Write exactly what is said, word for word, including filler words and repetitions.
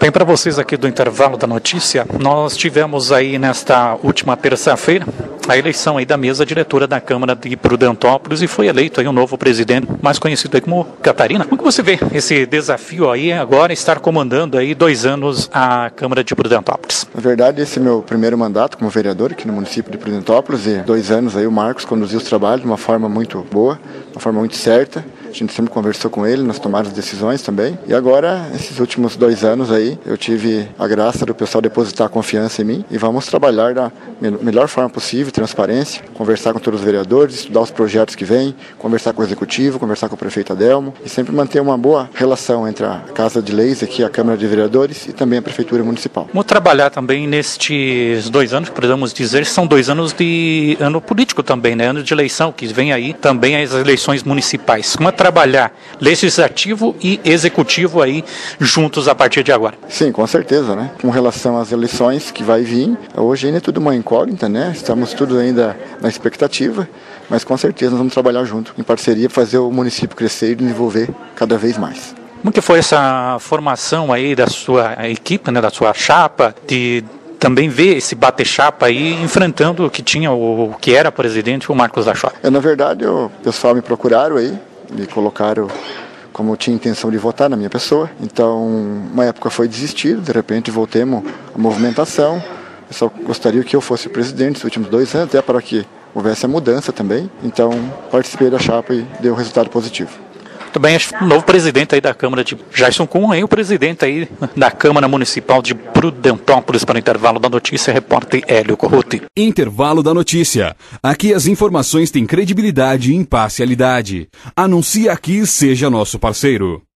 Bem, para vocês aqui do Intervalo da Notícia, nós tivemos aí nesta última terça-feira a eleição aí da mesa diretora da Câmara de Prudentópolis e foi eleito aí um novo presidente, mais conhecido aí como Catarina. Como que você vê esse desafio aí agora, estar comandando aí dois anos a Câmara de Prudentópolis? Na verdade, esse é meu primeiro mandato como vereador aqui no município de Prudentópolis e dois anos aí o Marcos conduziu os trabalhos de uma forma muito boa, uma forma muito certa. A gente sempre conversou com ele nas tomadas de decisões também. E agora, esses últimos dois anos aí, eu tive a graça do pessoal depositar confiança em mim e vamos trabalhar da melhor forma possível, transparência, conversar com todos os vereadores, estudar os projetos que vêm, conversar com o Executivo, conversar com o prefeito Adelmo e sempre manter uma boa relação entre a Casa de Leis, aqui a Câmara de Vereadores e também a Prefeitura Municipal. Vamos trabalhar também nestes dois anos, que podemos dizer, são dois anos de ano político também, né? Ano de eleição, que vem aí também as eleições municipais. Como é trabalhar legislativo e executivo aí juntos a partir de agora? Sim, com certeza, né? Com relação às eleições que vai vir, hoje ainda é tudo uma incógnita, né? Estamos tudo ainda na expectativa, mas com certeza nós vamos trabalhar junto, em parceria, para fazer o município crescer e desenvolver cada vez mais. Como que foi essa formação aí da sua equipe, né, da sua chapa, de também ver esse bater-chapa aí, enfrentando o que tinha, o que era presidente, o Marcos Lachó? É, na verdade, o pessoal me procuraram aí, me colocaram como eu tinha intenção de votar na minha pessoa. Então, uma época foi desistido, de repente voltemos à movimentação. Eu só gostaria que eu fosse presidente nos últimos dois anos, até para que houvesse a mudança também. Então, participei da chapa e deu resultado positivo. Também o novo presidente aí da Câmara de Jason Kuhn, aí o presidente aí da Câmara Municipal de Prudentópolis. Para o Intervalo da Notícia, repórter Hélio Corruti. Intervalo da Notícia. Aqui as informações têm credibilidade e imparcialidade. Anuncie aqui, seja nosso parceiro.